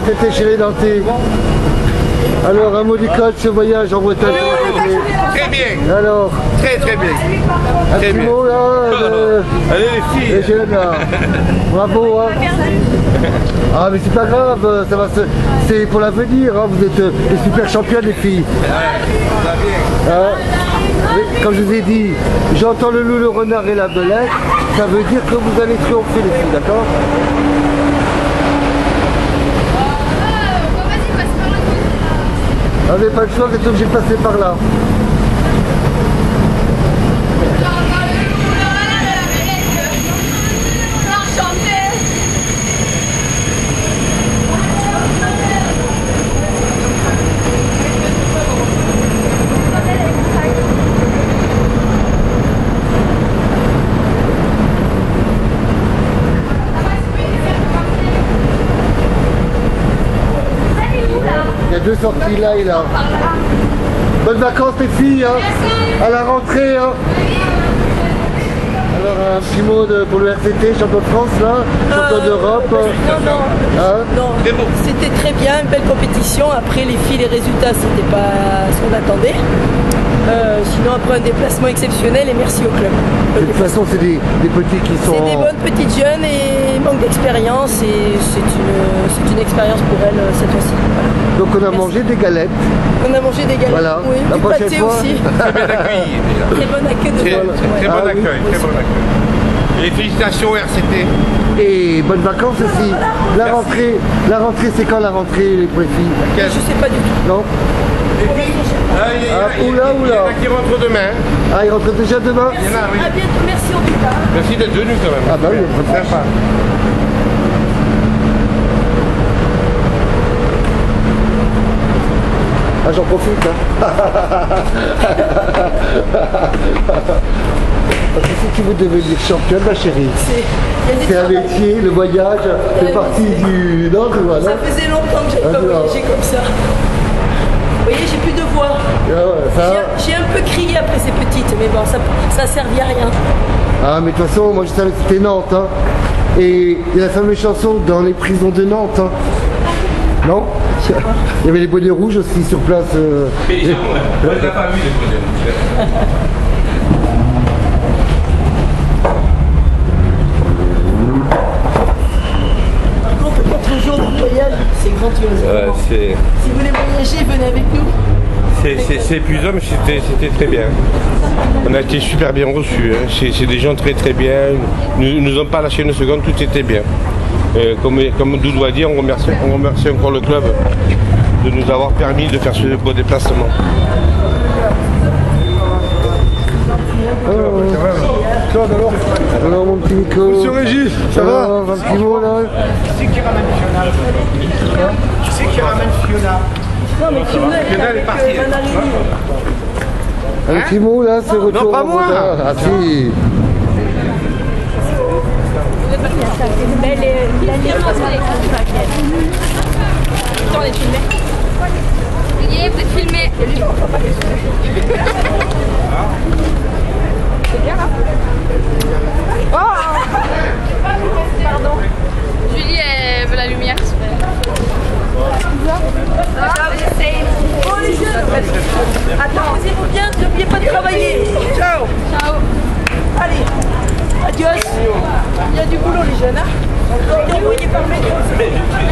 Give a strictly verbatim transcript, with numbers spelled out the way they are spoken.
C'était chez les Nantais. Alors, un mot du code, ce voyage en Bretagne. Très bien. Alors, très très bien. Un très petit bien. mot là. De... Allez les filles. Les jeunes là. Bravo. Hein. Ah mais c'est pas grave, ça va se... c'est pour l'avenir. Hein. Vous êtes euh, les super championnes les filles. Ouais, hein. Mais, comme je vous ai dit, j'entends le loup, le renard et la belette. Ça veut dire que vous allez triompher les filles, d'accord? Vous n'avez pas le choix, vous êtes obligé de passer par là. Il y a deux sorties là et là. Bonnes vacances les filles, hein, à la rentrée. Hein. Alors un petit mot de, pour le R C T, champion de France là, champion euh, d'Europe. Non, non, hein non. C'était très bien, une belle compétition. Après les filles, les résultats, c'était pas ce qu'on attendait. Euh, sinon après un déplacement exceptionnel et merci au club. De toute façon c'est des, des petits qui sont... C'est des bonnes petites jeunes et manque d'expérience et c'est une, une expérience pour elles cette fois-ci. Voilà. Donc on a merci. mangé des galettes. On a mangé des galettes, voilà. oui, la du prochaine pâté fois. aussi. Très bien accueilli. Très bon accueil de Très, vol. très, très ah, bon oui. accueil, très bon accueil. Et félicitations au R C T. Et bonnes vacances aussi. La merci. rentrée, la rentrée c'est quand la rentrée pour les filles? Je sais pas du tout. Non. Ah, il y a, ah, il y a, oula, il y en oula. a qui rentrent demain. Ah, ils rentrent déjà demain? Merci. Il y en a, oui. À bientôt, merci en tout cas. Merci d'être venu quand même. Ah bah oui, on peut sympa. Ah j'en profite hein. Parce que si tu veux devenir championne ma chérie, c'est un métier, le voyage fait partie du... Non, voilà. Ça faisait longtemps que j'ai ah, pas voyagé comme ça. Vous voyez, j'ai plus de voix. Ah ouais, ça... J'ai un peu crié après ces petites, mais bon, ça ça servait à rien. Ah mais de toute façon, moi je savais que c'était Nantes. Hein. Et il y a la fameuse chanson dans les prisons de Nantes. Hein. Non? Il y avait les bonnets rouges aussi sur place. Euh... Mais ils on les a pas vus les bonnets rouges. Par contre, quatre jours de voyage, c'est grandiose. Ouais, si vous voulez voyager, venez avec nous. c'est épuisant, mais c'était très bien. On a été super bien reçus. Hein. C'est des gens très très bien. Nous nous ont pas lâché une seconde, tout était bien. Euh, comme, comme Doudou a dit, on remercie, on remercie encore le club de nous avoir permis de faire ce beau déplacement. Oh, ouais. Claude, alors Alors mon petit Nico. Monsieur Régis, ça va? Un petit mot là. Qui c'est qui ramène Fiona? Qui c'est qui ramène Fiona? Non, mais Fiona, elle est avec euh, Manarini. Un petit mot là, c'est retour. Non, pas moi. Ah si. Vous êtes filmé. C'est bien là. Oh pardon. Julie elle veut la lumière. Oh les jeunes. Attends, posez-vous bien, n'oubliez pas de travailler. Ciao. Ciao. Allez, adios. Il y a du boulot les jeunes, hein. Envoyez par mail.